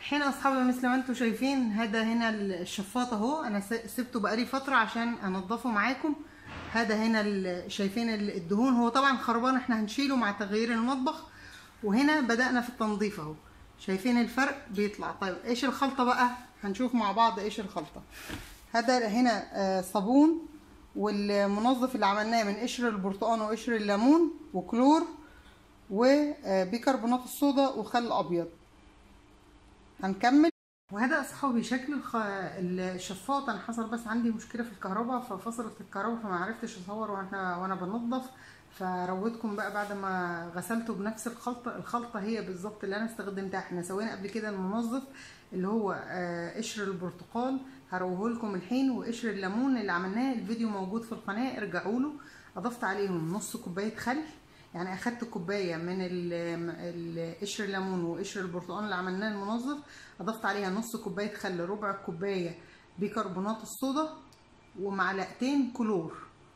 هنا اصحابي مثل ما انتم شايفين، هذا هنا الشفاط اهو، انا سبته بقالي فتره عشان انضفه معاكم. هذا هنا شايفين الدهون، هو طبعا خربان، احنا هنشيله مع تغيير المطبخ. وهنا بدأنا في التنظيف اهو، شايفين الفرق بيطلع. طيب ايش الخلطه بقى؟ هنشوف مع بعض ايش الخلطه. هذا هنا صابون، والمنظف اللي عملناه من قشر البرتقال وقشر الليمون وكلور وبيكربونات الصودا وخل ابيض. هنكمل. وهذا اصحابي شكل الشفاط. انا حصل بس عندي مشكله في الكهرباء، ففصلت الكهرباء فما عرفتش اصور وانا بنظف، فروتكم بقى بعد ما غسلته بنفس الخلطه هي بالظبط اللي انا استخدمتها. احنا سوينا قبل كده المنظف اللي هو قشر البرتقال، هروه لكم الحين، وقشر الليمون اللي عملناه الفيديو موجود في القناه، ارجعوا له. اضفت عليهم نص كوبايه خل، يعني اخدت كوبايه من قشر الليمون وقشر البرتقال اللي عملناه المنظف، اضفت عليها نص كوبايه خل، ربع كوبايه بيكربونات الصودا، ومعلقتين كلور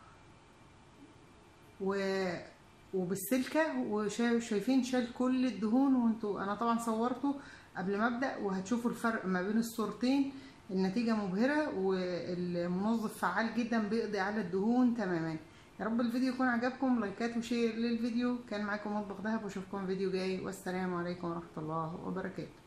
وبالسلكه. وشايفين شال كل الدهون. وانتوا انا طبعا صورته قبل ما ابدا، وهتشوفوا الفرق ما بين الصورتين. النتيجه مبهره، والمنظف فعال جدا، بيقضي على الدهون تماما. يا رب الفيديو يكون عجبكم، لايكات وشير للفيديو. كان معاكم مطبخ دهب، واشوفكم فيديو جاي، والسلام عليكم ورحمه الله وبركاته.